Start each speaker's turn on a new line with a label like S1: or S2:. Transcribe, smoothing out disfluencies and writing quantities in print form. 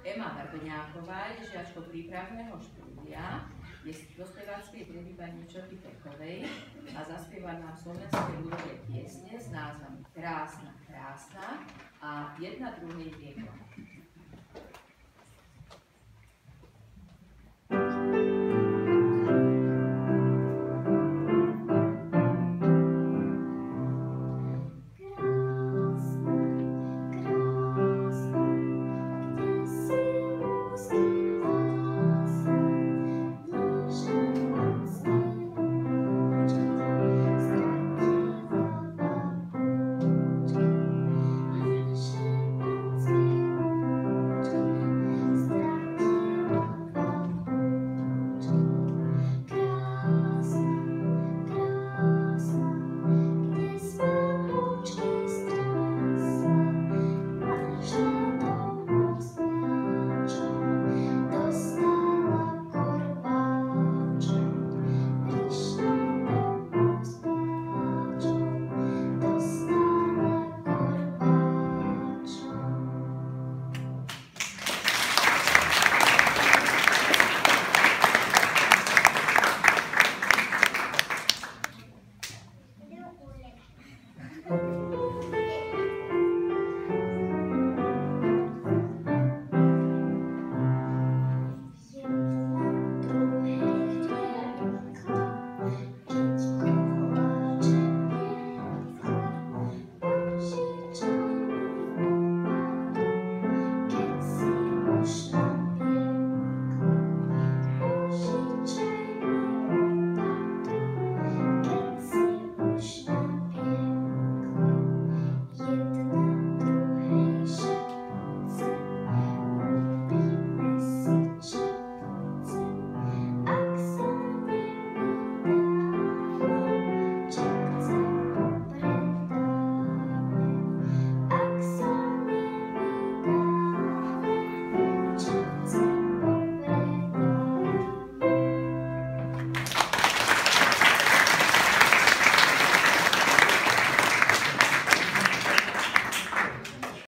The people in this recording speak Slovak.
S1: Ema Vrbňáková je žiačkou prípravného štúdia, je do speváckej triedy pani Čoky Pekovej a zaspieva nám slovenské ľudové piesne s názvom Krásna, krásna a jedna druhej vieko.